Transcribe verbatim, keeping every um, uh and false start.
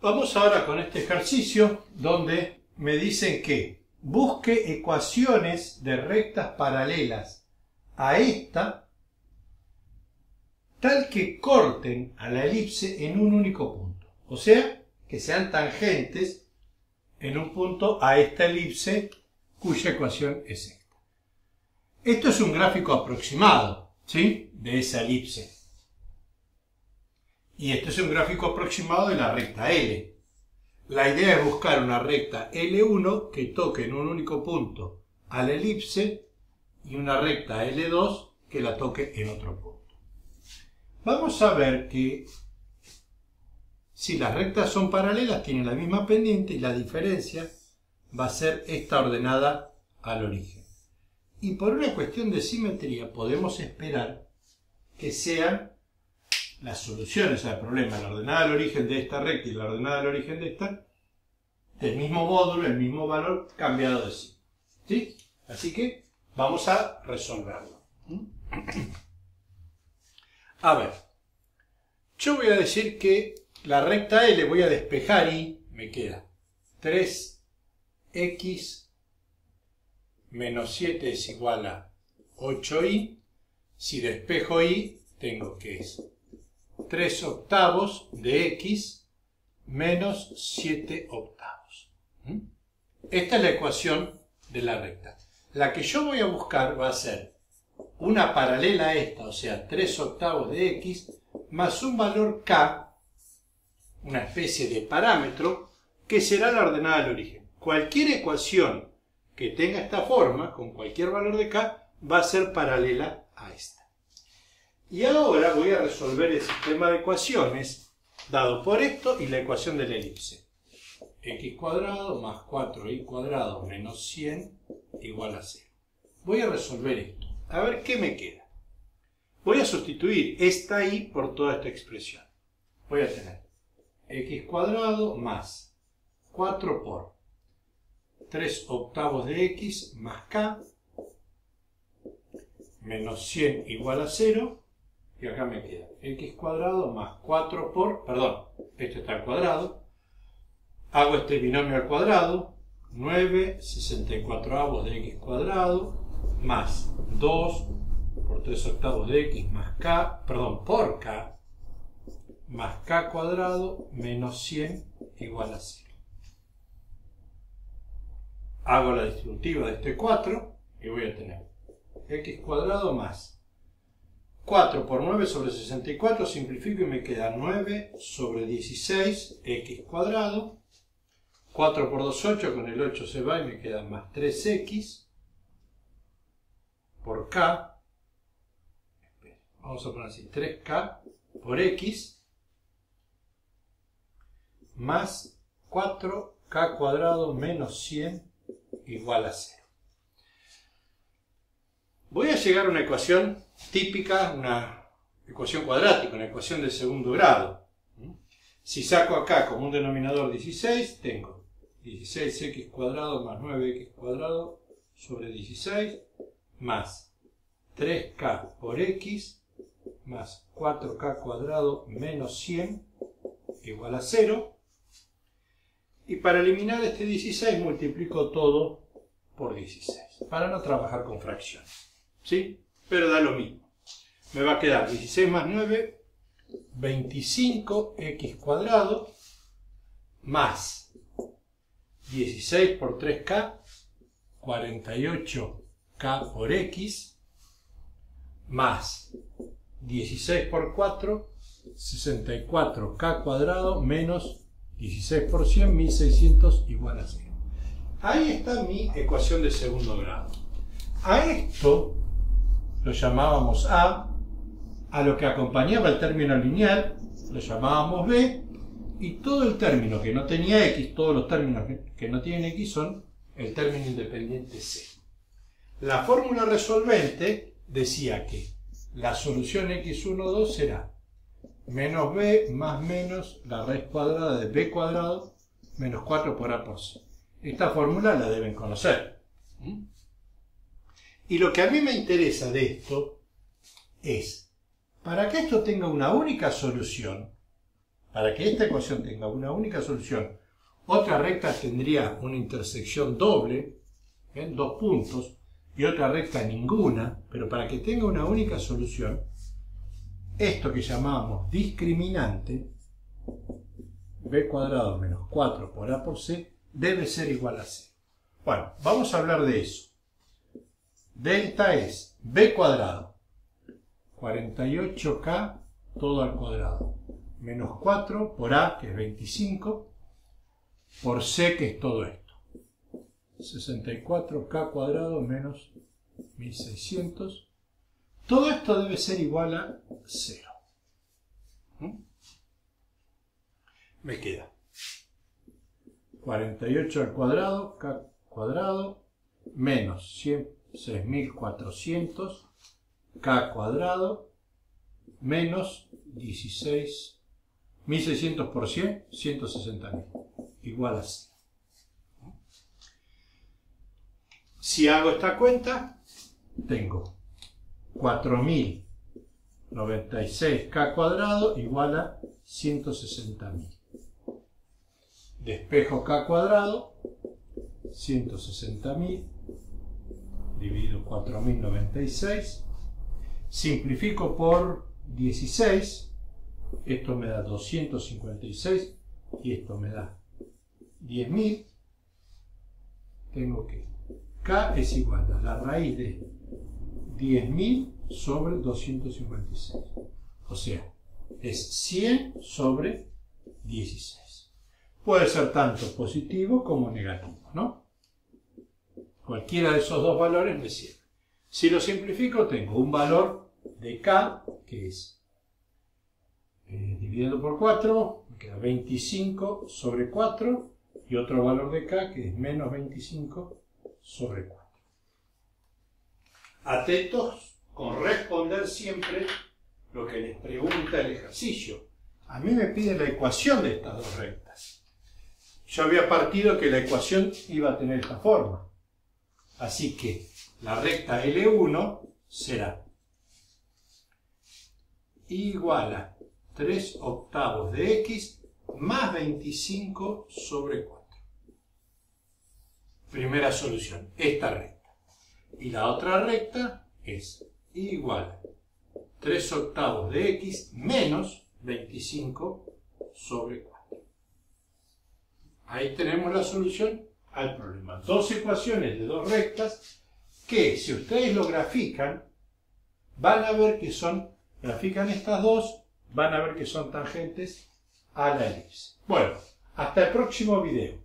Vamos ahora con este ejercicio donde me dicen que busque ecuaciones de rectas paralelas a esta tal que corten a la elipse en un único punto. O sea, que sean tangentes en un punto a esta elipse cuya ecuación es esta. Esto es un gráfico aproximado, ¿sí?, de esa elipse. Y este es un gráfico aproximado de la recta L. La idea es buscar una recta L uno que toque en un único punto a la elipse y una recta L dos que la toque en otro punto. Vamos a ver que si las rectas son paralelas tienen la misma pendiente y la diferencia va a ser esta ordenada al origen. Y por una cuestión de simetría podemos esperar que sean las soluciones al problema, la ordenada al origen de esta recta y la ordenada al origen de esta, del mismo módulo, el mismo valor cambiado de signo. ¿Sí? Así que vamos a resolverlo. A ver, yo voy a decir que la recta L voy a despejar y me queda tres x menos siete es igual a ocho y. Si despejo y, tengo que es tres octavos de x menos siete octavos. ¿Mm? Esta es la ecuación de la recta. La que yo voy a buscar va a ser una paralela a esta, o sea, tres octavos de x, más un valor k, una especie de parámetro, que será la ordenada al origen. Cualquier ecuación que tenga esta forma, con cualquier valor de k, va a ser paralela a esta. Y ahora voy a resolver el sistema de ecuaciones dado por esto y la ecuación de la elipse. X cuadrado más cuatro y cuadrado menos cien igual a cero. Voy a resolver esto. A ver qué me queda. Voy a sustituir esta y por toda esta expresión. Voy a tener x cuadrado más cuatro por tres octavos de x más k menos cien igual a cero. Y acá me queda x cuadrado más cuatro por, perdón, esto está al cuadrado, hago este binomio al cuadrado, nueve sesenta y cuatro avos de x cuadrado, más dos por tres octavos de x más k, perdón, por k, más k cuadrado menos cien igual a cero. Hago la distributiva de este cuatro y voy a tener x cuadrado más cuatro por nueve sobre sesenta y cuatro, simplifico y me queda nueve sobre dieciséis x cuadrado. cuatro por dos, ocho, con el ocho se va y me queda más tres x por k. Vamos a poner así, tres k por x más cuatro k cuadrado menos cien igual a cero. Voy a llegar a una ecuación típica, una ecuación cuadrática, una ecuación de segundo grado. Si saco acá como un denominador dieciséis, tengo dieciséis x cuadrado más nueve x cuadrado sobre dieciséis más tres k por x más cuatro k cuadrado menos cien igual a cero. Y para eliminar este dieciséis multiplico todo por dieciséis, para no trabajar con fracciones. ¿Sí? Pero da lo mismo. Me va a quedar dieciséis más nueve, veinticinco x cuadrado, más dieciséis por tres k, cuarenta y ocho k por x, más dieciséis por cuatro, sesenta y cuatro k cuadrado, menos dieciséis por cien, mil seiscientos igual a cero. Ahí está mi ecuación de segundo grado. A esto lo llamábamos A, a lo que acompañaba el término lineal lo llamábamos B, y todo el término que no tenía X, todos los términos que no tienen X son el término independiente C. La fórmula resolvente decía que la solución x uno, dos será menos B más menos la raíz cuadrada de B cuadrado menos cuatro por A por C. Esta fórmula la deben conocer. ¿Mm? Y lo que a mí me interesa de esto es, para que esto tenga una única solución, para que esta ecuación tenga una única solución, otra recta tendría una intersección doble, en dos puntos, y otra recta ninguna, pero para que tenga una única solución, esto que llamamos discriminante, b cuadrado menos cuatro por a por c, debe ser igual a c. Bueno, vamos a hablar de eso. Delta es b cuadrado, cuarenta y ocho k todo al cuadrado, menos cuatro por a, que es veinticinco, por c, que es todo esto. sesenta y cuatro k cuadrado menos mil seiscientos. Todo esto debe ser igual a cero. ¿Mm? Me queda cuarenta y ocho al cuadrado, k cuadrado, menos seis mil cuatrocientos, k cuadrado, menos dieciséis mil seiscientos por cien, ciento sesenta mil, igual a cero. Si hago esta cuenta, tengo cuatro mil noventa y seis k cuadrado igual a ciento sesenta mil. Despejo k cuadrado, ciento sesenta mil, dividido cuatro mil noventa y seis, simplifico por dieciséis, esto me da doscientos cincuenta y seis y esto me da diez mil, tengo que k es igual a la raíz de diez mil sobre doscientos cincuenta y seis. O sea, es cien sobre dieciséis. Puede ser tanto positivo como negativo, ¿no? Cualquiera de esos dos valores me sirve. Si lo simplifico, tengo un valor de k, que es eh, dividiendo por cuatro, me queda veinticinco sobre cuatro, y otro valor de k, que es menos veinticinco sobre cuatro. Atentos con responder siempre lo que les pregunta el ejercicio. A mí me pide la ecuación de estas dos rectas. Yo había partido que la ecuación iba a tener esta forma. Así que la recta L uno será igual a tres octavos de x más veinticinco sobre cuatro. Primera solución, esta recta. Y la otra recta es igual a tres octavos de x menos veinticinco sobre cuatro. Ahí tenemos la solución al problema. Dos ecuaciones de dos rectas que, si ustedes lo grafican, van a ver que son, grafican estas dos, van a ver que son tangentes a la elipse. Bueno, hasta el próximo video.